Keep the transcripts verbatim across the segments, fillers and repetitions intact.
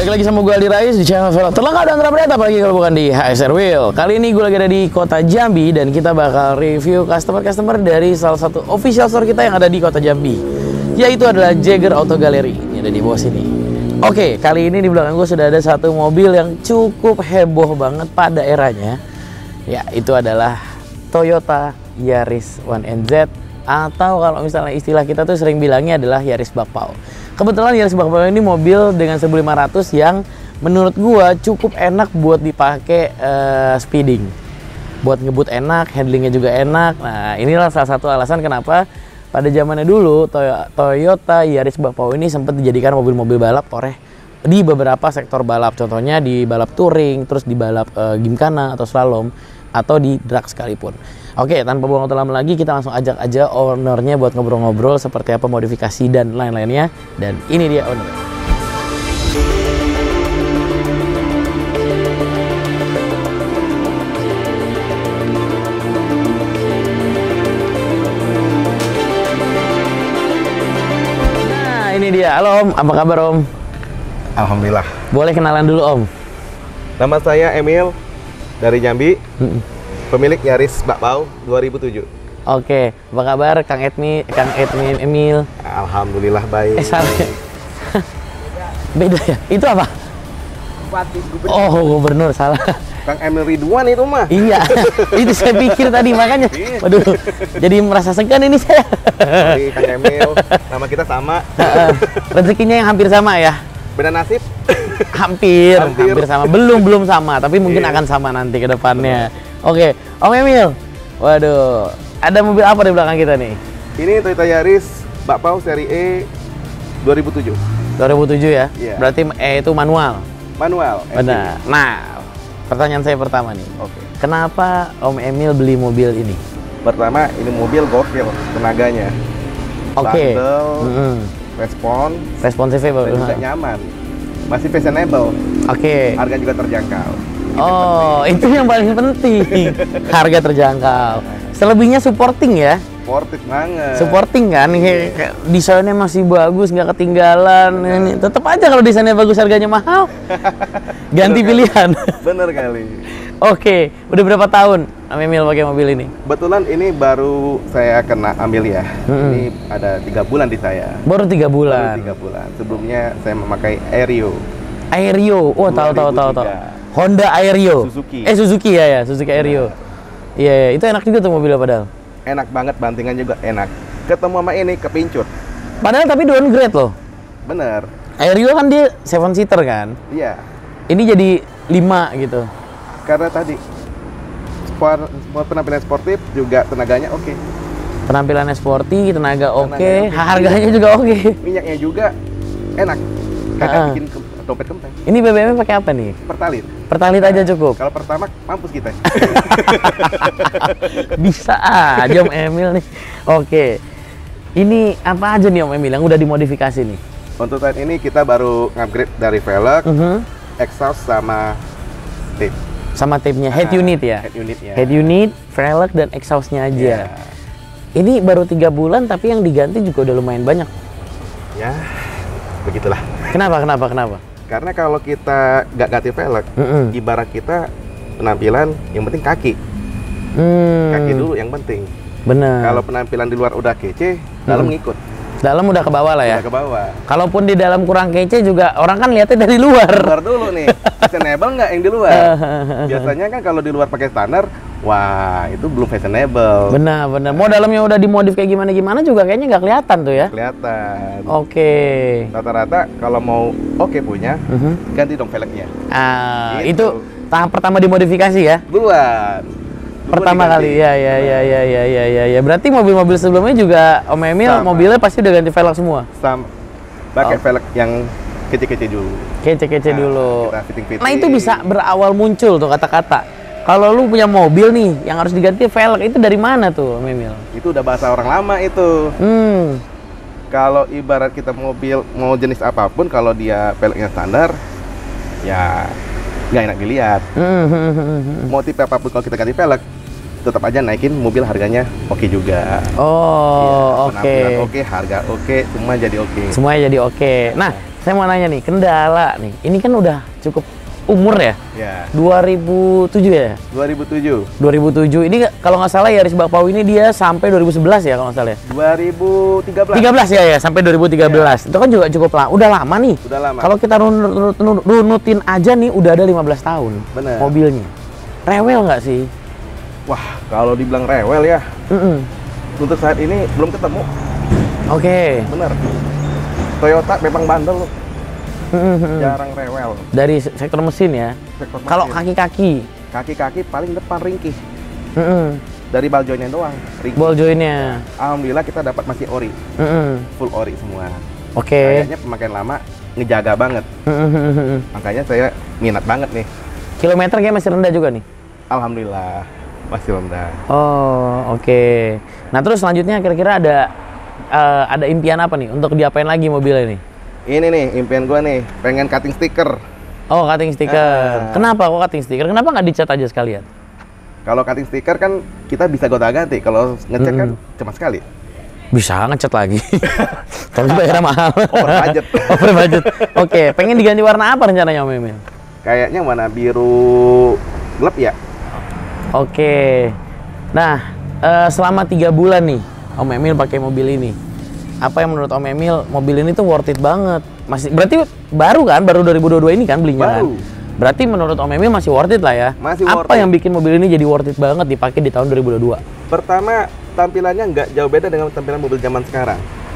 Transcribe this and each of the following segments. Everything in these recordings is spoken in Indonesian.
Balik lagi sama gue Aldi Rais di channel Velg terlengkap dan terupdate, apalagi kalau bukan di H S R Wheel. Kali ini gue lagi ada di kota Jambi dan kita bakal review customer-customer dari salah satu official store kita yang ada di kota Jambi, yaitu adalah Jagger Auto Gallery. Ini ada di bawah sini. Oke, kali ini di belakang gue sudah ada satu mobil yang cukup heboh banget pada eranya. Ya, itu adalah Toyota Yaris One N Z, atau kalau misalnya istilah kita tuh sering bilangnya adalah Yaris Bakpao. Kebetulan Yaris Bakpao ini mobil dengan seribu lima ratus yang menurut gua cukup enak buat dipakai uh, speeding. Buat ngebut enak, handlingnya juga enak. Nah, inilah salah satu alasan kenapa pada zamannya dulu Toyota Yaris Bakpao ini sempat dijadikan mobil-mobil balap oleh di beberapa sektor balap. Contohnya di balap touring, terus di balap uh, gimkhana atau slalom, atau di drag sekalipun. Oke, tanpa buang waktu lama lagi, kita langsung ajak aja ownernya buat ngobrol-ngobrol seperti apa modifikasi dan lain-lainnya. Dan ini dia owner. Nah, ini dia. Halo Om, apa kabar Om? Alhamdulillah. Boleh kenalan dulu Om? Nama saya Emil dari Jambi. Hmm. Pemilik Yaris Bakpao dua ribu tujuh. Oke, apa kabar Kang Edmi, Kang Edmi Emil? Alhamdulillah baik. Eh, salah. Beda ya? Itu apa? Bupati, Gubernur. Oh, Gubernur, salah. Kang Emil Ridwan itu mah. Iya, itu saya pikir tadi, makanya. Waduh, jadi merasa segan ini saya. Jadi Kang Emil, nama kita sama. Rezekinya yang hampir sama ya? Beda nasib. Hampir, hampir, hampir sama. Belum, belum sama, tapi mungkin yeah. akan sama nanti ke depannya. Oke, Om Emil. Waduh, ada mobil apa di belakang kita nih? Ini Toyota Yaris Bakpao seri E dua ribu tujuh. dua ribu tujuh ya? Yeah. Berarti E itu manual? Manual. Benar. Nah, pertanyaan saya pertama nih. Oke. Kenapa Om Emil beli mobil ini? Pertama, ini mobil gokil tenaganya. Oke. Okay. Bandel, mm-hmm. respon, responsifnya dan juga nyaman. Masih fashionable. Oke. Okay. Harga juga terjangkau. Oh, itu yang paling penting. Harga terjangkau. Selebihnya supporting ya? Sportif banget. Supporting kan? Kayak desainnya masih bagus, nggak ketinggalan. Ini tetap aja kalau desainnya bagus, harganya mahal. Ganti Bener pilihan. Kali. Bener kali. Oke, udah berapa tahun Om Emil pakai mobil ini? Kebetulan ini baru saya kena ambil ya. Mm-hmm. Ini ada tiga bulan di saya. Baru tiga bulan. Baru tiga bulan. Sebelumnya saya memakai Aerio. Aerio, oh tahu tahu tahu tahu. Honda Aerio. Suzuki. Eh Suzuki ya ya, Suzuki Aerio. Iya, ya, itu enak juga tuh mobilnya padahal. Enak banget, bantingan juga enak. Ketemu sama ini kepincut. Padahal tapi downgrade loh. Bener. Aerio kan dia seven seater kan? Iya. Ini jadi lima gitu. Karena tadi sport, sport penampilan sportif juga tenaganya oke. Okay. Penampilannya sporty, tenaga oke, okay. okay. Harganya juga oke. Okay. Minyaknya juga enak. Kagak uh-uh. bikin ke- dompet kempeng. Ini B B M pakai apa nih? Pertalit. Pertalit aja cukup. Kalau pertama mampus kita. Bisa aja Om Emil nih. Oke. Ini apa aja nih Om Emil yang udah dimodifikasi nih? Untuk saat ini kita baru upgrade dari velg, uh-huh. exhaust sama tape. Sama tape-nya, head unit ya? Head unit ya. Head unit, velg dan exhaust-nya aja. Yeah. Ini baru tiga bulan tapi yang diganti juga udah lumayan banyak. Ya, begitulah. Kenapa? Kenapa? Kenapa? Karena kalau kita nggak ganti velg, mm-mm. ibarat kita penampilan yang penting kaki. Hmm. Kaki dulu yang penting. Bener. Kalau penampilan di luar udah kece, dalam hmm. ngikut. Dalam udah ke bawah lah ya? Udah ke bawah. Kalaupun di dalam kurang kece juga, orang kan lihatnya dari luar. Luar dulu nih, fashionable nggak yang di luar? Biasanya kan kalau di luar pakai standar, wah itu belum fashionable. Benar, benar. Mau dalamnya udah dimodif kayak gimana-gimana juga kayaknya nggak kelihatan tuh ya? Kelihatan. Oke. Okay. Rata-rata kalau mau oke okay punya, uh-huh. ganti dong velgnya. Ah, gitu. Itu tahap pertama dimodifikasi ya? Duluan. Pertama kali, ya, ya, ya, ya, ya, ya, ya, ya. Berarti mobil-mobil sebelumnya juga Om Emil sama. Mobilnya pasti udah ganti velg semua? Sama. Pakai oh. velg yang kece-kece dulu. Kece-kece nah, dulu. Kita fitting-fitting. Nah itu bisa berawal muncul tuh kata-kata. Kalau lu punya mobil nih yang harus diganti velg, itu dari mana tuh Om Emil? Itu udah bahasa orang lama itu. Hmm. Kalau ibarat kita mobil mau jenis apapun, kalau dia velgnya standar, ya nggak enak dilihat. Mm-hmm. Mau tipe apapun kalau kita ganti velg, tetap aja naikin mobil harganya oke okay juga. Oh, ya, oke. Okay. Oke, okay, harga oke, okay, semua jadi oke. Okay. Semuanya jadi oke. Okay. Nah, saya mau nanya nih, kendala nih. Ini kan udah cukup umur ya? Ya. dua ribu tujuh ya? dua ribu tujuh. dua ribu tujuh. Ini kalau nggak salah Yaris Bakpao ini dia sampai dua ribu sebelas ya kalau nggak salah ya? dua ribu tiga belas. tiga belas ya ya, sampai dua ribu tiga belas. Ya. Itu kan juga cukup lama. Udah lama nih. Udah lama. Kalau kita runut, runut, runutin aja nih udah ada lima belas tahun. Bener. Mobilnya. Rewel nggak sih? Wah, kalau dibilang rewel ya. Mm -mm. Untuk saat ini belum ketemu. Oke. Okay. Bener. Toyota memang bandel loh. Mm-hmm. Jarang rewel. Dari sektor mesin ya. Kalau kaki-kaki, kaki-kaki paling depan ringkih. mm-hmm. Dari ball joinnya doang. Ringkih. Ball joinnya. Alhamdulillah kita dapat masih ori. Mm-hmm. Full ori semua. Oke. Okay. Kayaknya pemakaian lama ngejaga banget. Mm-hmm. Makanya saya minat banget nih. Kilometer kayak masih rendah juga nih. Alhamdulillah masih rendah. Oh oke. Okay. Nah terus selanjutnya kira-kira ada uh, ada impian apa nih untuk diapain lagi mobilnya nih? Ini nih impian gua nih, pengen cutting stiker. Oh cutting stiker. Ah. Kenapa kok cutting stiker? Kenapa nggak dicat aja sekalian? Kalau cutting stiker kan kita bisa gonta-ganti. Kalau ngecat mm-hmm. kan cuma sekali. Bisa ngecat lagi. Tapi bayarnya mahal. Over budget. Over budget. Oke, okay. Pengen diganti warna apa rencananya Om Emil? Kayaknya warna biru gelap ya. Oke. Okay. Nah, uh, selama tiga bulan nih Om Emil pakai mobil ini. Apa yang menurut Om Emil mobil ini tuh worth it banget? Masih berarti baru kan? Baru dua ribu dua puluh dua ini kan belinya baru. Kan? Berarti menurut Om Emil masih worth it lah ya? Masih Apa worth yang it. bikin mobil ini jadi worth it banget dipakai di tahun dua ribu dua puluh dua? Pertama, tampilannya nggak jauh beda dengan tampilan mobil zaman sekarang.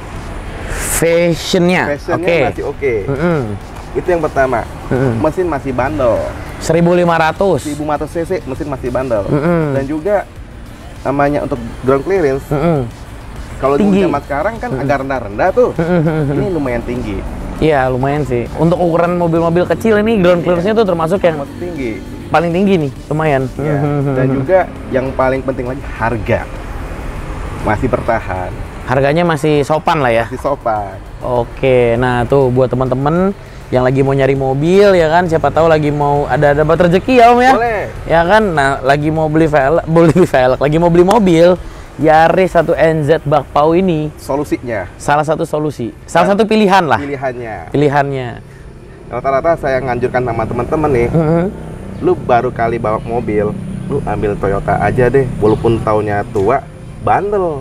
Fashionnya, Fashionnya okay. masih oke. Okay. Mm-hmm. Itu yang pertama. Mm-hmm. Mesin masih bandel. seribu lima ratus. seribu lima ratus cc mesin masih bandel. Mm-hmm. Dan juga namanya untuk ground clearance. Mm-hmm. Kalau di zaman sekarang kan mm-hmm. agak rendah-rendah tuh. Mm-hmm. Ini lumayan tinggi. Iya, lumayan sih. Untuk ukuran mobil-mobil kecil ini ground clearance-nya tuh termasuk yang tinggi. Paling tinggi nih, lumayan. Ya. Dan juga yang paling penting lagi harga. Masih bertahan. Harganya masih sopan lah ya. Masih sopan. Oke, nah tuh buat teman-teman yang lagi mau nyari mobil ya kan, siapa tahu lagi mau ada dapat rezeki ya Om ya. Boleh. Ya kan, nah lagi mau beli velg, beli velg, lagi mau beli mobil, Yaris satu N Z Bakpao ini solusinya. Salah satu solusi, salah satu pilihan lah. Pilihannya. Pilihannya. Rata-rata saya nganjurkan sama teman-teman nih, mm-hmm. lu baru kali bawa mobil, lu ambil Toyota aja deh, walaupun tahunnya tua, bandel.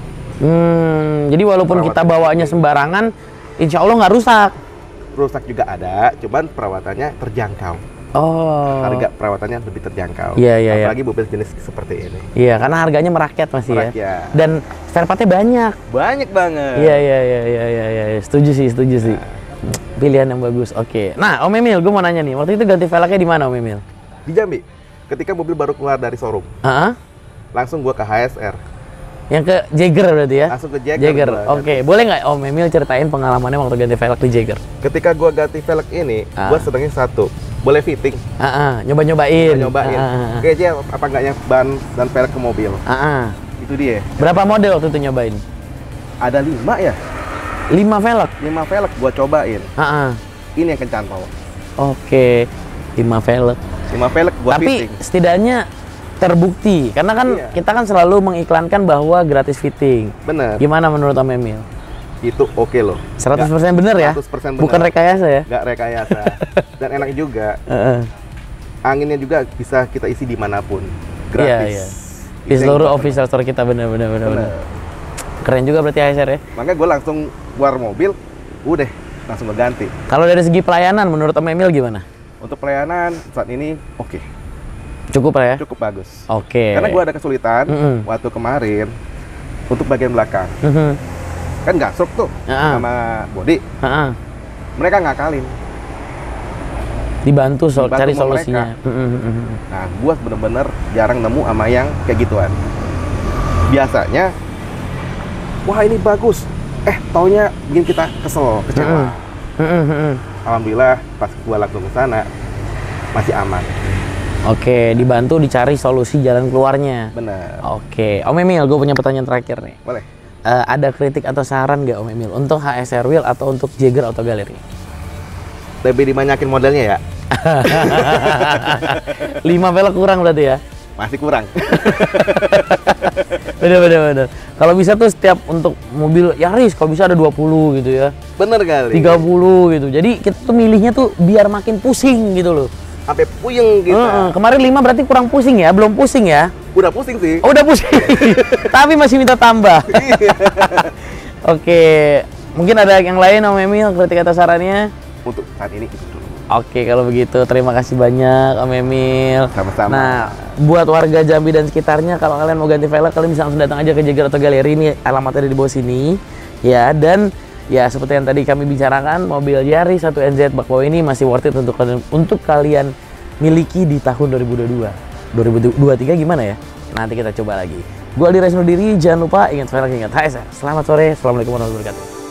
Hmm, jadi walaupun Perawatan kita bawanya sembarangan, insya Allah nggak rusak. Rusak juga ada, cuman perawatannya terjangkau. Oh. Harga perawatannya lebih terjangkau. Iya, iya, apalagi iya. mobil jenis seperti ini. Iya, karena harganya merakyat masih merakyat. ya. Dan spare part-nya banyak. Banyak banget. Iya, iya, iya, iya, iya, iya. Setuju sih, setuju nah. sih. Pilihan yang bagus. Oke. Nah, Om Emil, gue mau nanya nih, waktu itu ganti velgnya di mana Om Emil? Di Jambi. Ketika mobil baru keluar dari showroom. Uh-huh. Langsung gua ke H S R. Yang ke Jaeger berarti ya? Langsung ke Jaeger. Jaeger. Oke, okay. Boleh nggak Om Emil ceritain pengalamannya waktu ganti velg di Jaeger? Ketika gua ganti velg ini, uh. gua senengnya satu, boleh fitting. Uh -uh. Nyoba-nyobain. Nyobain. Uh -uh. Kayaknya apa enggaknya ban dan velg ke mobil. Uh -uh. Itu dia. Berapa model waktu itu nyobain? Ada lima ya? Lima velg? Lima velg gua cobain. Uh -uh. Ini yang kencantau. Oke, okay. lima velg. Lima velg gua Tapi fitting. setidaknya terbukti, karena kan iya. kita kan selalu mengiklankan bahwa gratis fitting. Bener. Gimana menurut Om Emil? Itu oke okay loh. seratus persen bener ya? seratus persen bener. Bukan rekayasa ya? Nggak rekayasa. Dan enak juga. Uh -uh. Anginnya juga bisa kita isi dimanapun. Gratis. Iya, iya. Di seluruh official store kita bener-bener. Bener. Keren juga berarti H S R ya? Makanya gue langsung keluar mobil, udah langsung berganti. Kalau dari segi pelayanan menurut Om Emil gimana? Untuk pelayanan saat ini oke. Okay. Cukup lah ya? Cukup bagus. Oke. Okay. Karena gue ada kesulitan mm -hmm. waktu kemarin untuk bagian belakang. Mm -hmm. Kan gasruk tuh uh -huh. sama body. Uh -huh. Mereka ngakalin. Dibantu, so Dibantu cari solusinya. Mm -hmm. Nah, gue bener-bener jarang nemu sama yang kayak gituan. Biasanya, wah ini bagus. Eh, taunya bikin kita kesel, kecewa. Mm -hmm. Alhamdulillah pas gue langsung ke sana masih aman. Oke, dibantu dicari solusi jalan keluarnya. Bener. Oke, Om Emil, gue punya pertanyaan terakhir nih. Boleh. Uh, ada kritik atau saran nggak Om Emil untuk H S R Wheel atau untuk Jaeger Auto Gallery? Lebih dibanyakin modelnya ya. Lima velg kurang berarti ya? masih kurang. Bener bener bener. Kalau bisa tuh setiap untuk mobil Yaris kalau bisa ada dua puluh gitu ya. Bener kali. tiga puluh gitu. Jadi kita tuh milihnya tuh biar makin pusing gitu loh. Sampai puyeng kita. Uh, uh, kemarin lima berarti kurang pusing ya? Belum pusing ya? Udah pusing sih. Oh, udah pusing. Tapi masih minta tambah. Oke. Mungkin ada yang lain Om Emil kritik atas sarannya? Untuk saat ini itu dulu. Oke, kalau begitu terima kasih banyak Om Emil. Sama-sama. Nah, buat warga Jambi dan sekitarnya kalau kalian mau ganti velg kalian bisa langsung datang aja ke Jager Auto Galeri, ini alamatnya ada di bawah sini. Ya, dan ya seperti yang tadi kami bicarakan, mobil Yaris satu N Z bak bawah ini masih worth it untuk kalian untuk kalian miliki di tahun dua ribu dua puluh dua. dua ribu dua puluh tiga gimana ya? Nanti kita coba lagi. Gua Aldi Resno diri, jangan lupa ingat velg, ingat H S R. Selamat sore, assalamualaikum warahmatullahi wabarakatuh.